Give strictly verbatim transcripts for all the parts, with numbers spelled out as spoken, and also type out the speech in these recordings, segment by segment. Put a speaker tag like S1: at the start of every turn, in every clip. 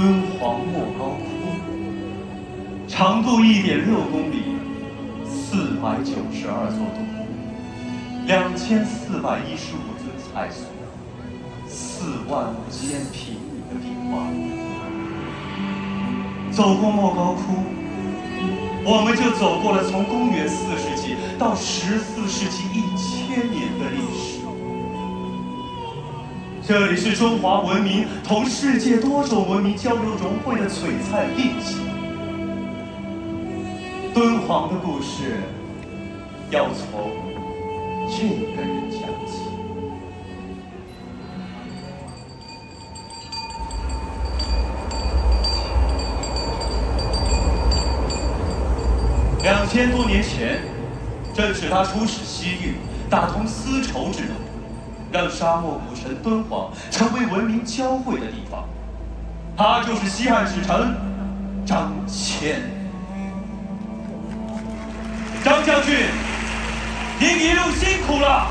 S1: 敦煌莫高窟，长度一点六公里，四百九十二座洞，两千四百一十五尊彩塑，四万五千平米的壁画。走过莫高窟，我们就走过了从公元四世纪到十四世纪一千年的历史。这里是中华文明同世界多种文明交流融汇的璀璨印记。敦煌的故事要从这个人讲起。两千多年前，正是他出使西域，打通丝绸之路，让沙漠古城敦煌成为文明交汇的地方。他就是西汉使臣张骞。张将军，您一路辛苦了。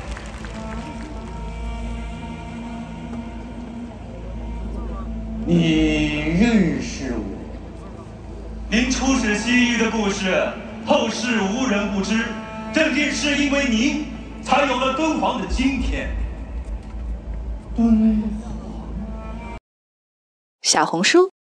S2: 你认识我？
S1: 您出使西域的故事，后世无人不知，正正是因为您，才有了敦煌的今天。
S2: 敦煌。
S3: 小红书